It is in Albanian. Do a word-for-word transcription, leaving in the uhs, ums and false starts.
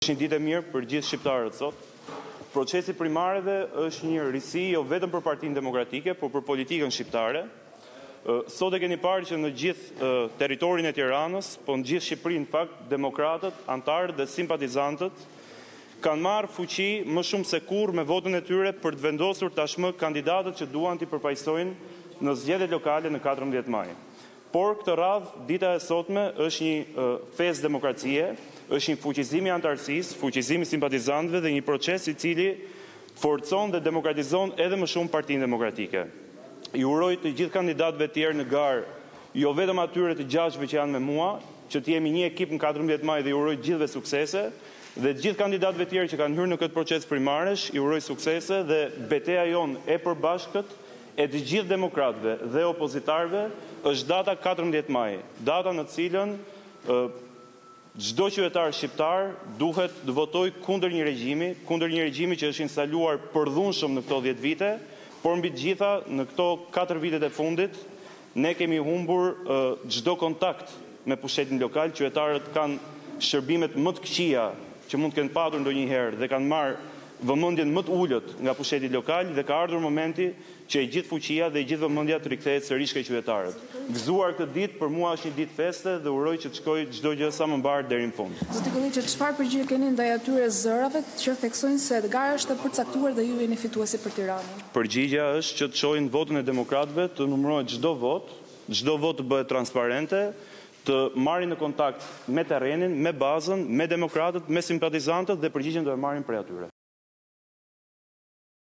Është një ditë e mirë për gjithë shqiptarët sot. Procesi primareve është një risi jo vetëm për Partinë Demokratike, por për politikën shqiptare. Sot e keni parë që në gjithë territorin e Tiranës, po në gjithë Shqipërinë, në fakt, demokratët, antarët dhe simpatizantët kanë marrë fuqi më shumë se kurrë me votën e tyre për të vendosur tashmë kandidatët që duan t'i përfaqësojnë në zgjedhjet lokale në katërmbëdhjetë maj. Por këtë radhë, dita e sotme është një festë demokracie, është një fuqizim i antarësisë, fuqizim i simpatizantëve dhe një proces i cili forcon dhe demokratizon edhe më shumë Partinë Demokratike. Ju uroj të gjithë kandidatëve tjerë në garë, jo vetëm atyre të gjashtë që janë me mua, që të jemi një ekip në katërmbëdhjetë maj dhe ju uroj gjithëve suksese, dhe të gjithë kandidatëve tjerë që kanë hyrë në këtë proces primaresh, ju uroj suksese dhe betejë jonë e përbashkët e të gjithë demokratëve dhe opozitarëve është data katërmbëdhjetë maj, data në cilën çdo qytetar shqiptar duhet të votojë kundër një regjimi, kundër një regjimi që është instaluar përdhunshëm në këto dhjetë vite, por mbi të gjitha në këto katër vitet e fundit ne kemi humbur çdo kontakt me pushtetin lokal, qytetarët kanë shërbimet më të këqija që mund të kenë patur ndonjëherë dhe kanë marrë vëmendjen më të ulët nga pushteti lokal dhe ka ardhur momenti që e gjithë fuqia dhe e gjithë vëmendja të rikthehet sërish ke qytetarët. Gëzuar këtë ditë për mua është një ditë feste dhe uroj që të shkojë çdo gjë sa më mbar deri në fund. Zoti Kolliçi, çfarë përgjigje keni ndaj atyre zërave që theksojnë se gara është e përcaktuar dhe ju jeni fituesi për Tiranën? Përgjigjja është që të shohin votën e demokratëve, të numërohet çdo vot, çdo vot të bëhet transparente, të marrin në kontakt me terrenin, me bazën, me demokratët, me simpatizantët dhe përgjigjen do e marrin prej atyre.